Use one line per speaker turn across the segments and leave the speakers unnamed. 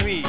nuit.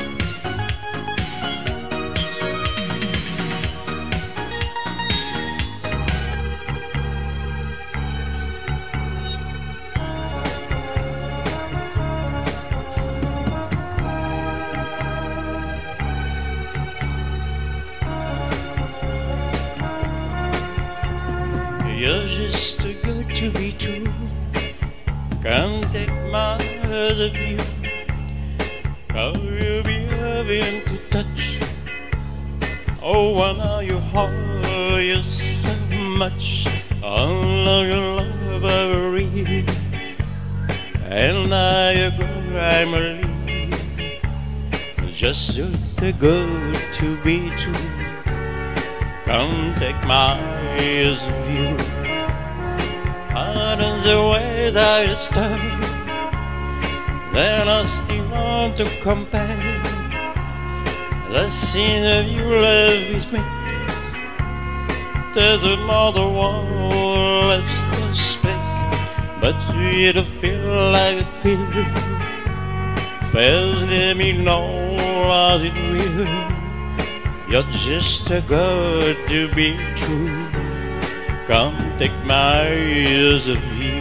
You're just too good to be true. Can't take my eyes off you. How you be having to touch. Oh, I know you hold you so much. I love your love I read. And now you go, I'm leave. Just too good to be true. Can't take my eyes off you. Pardon the way that I start. Then I still want to compare the scene of your love with me. There's another one left to speak, but you don't feel like it feels. Please let me know as it will. You're just too good to be true. Come take my eyes off you.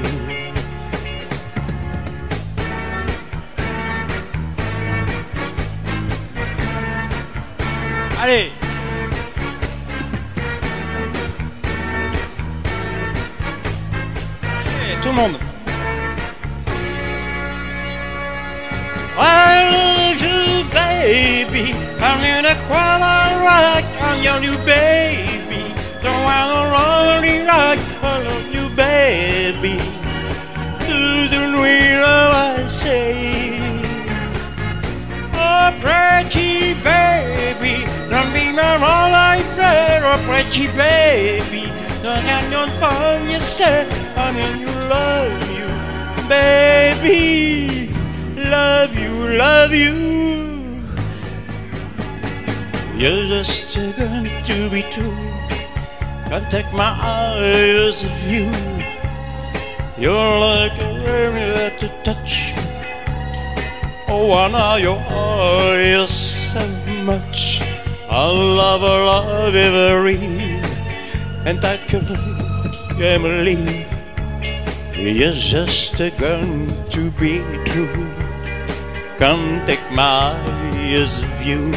Allez! Allez, tout le monde!
I love you, baby. I'm in a corner right on your new baby. Don't wanna lonely like I love you, baby. To the real I say. Oh, pretty baby, don't be my all I pray. Oh, pretty baby, don't have no fun, you say. I mean, you love you, baby. Love you, love you. You're just too good to be true. Can't take my eyes off you. You're like a rain to touch. Oh, I know your eyes so much. I love every, and I can't believe you're just going to be true. Can't take my eyes off you.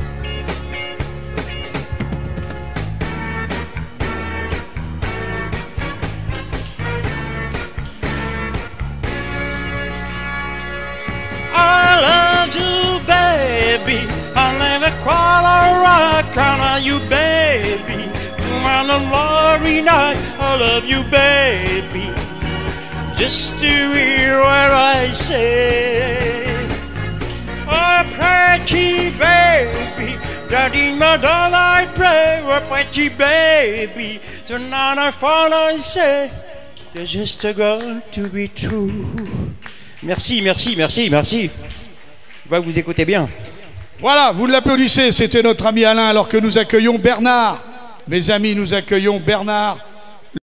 I love you, baby. I'll never call or rock on you, baby. On a glory night, I love you, baby. Just to hear what I say. Oh, pretty baby, daddy, my doll, I pray. Oh, pretty baby, tonight I fall, I say. You're just a girl to be true.
Merci, merci, merci, merci. Je vois que vous écoutez bien.
Voilà, vous l'applaudissez, c'était notre ami Alain, alors que nous accueillons Bernard. Mes amis, nous accueillons Bernard.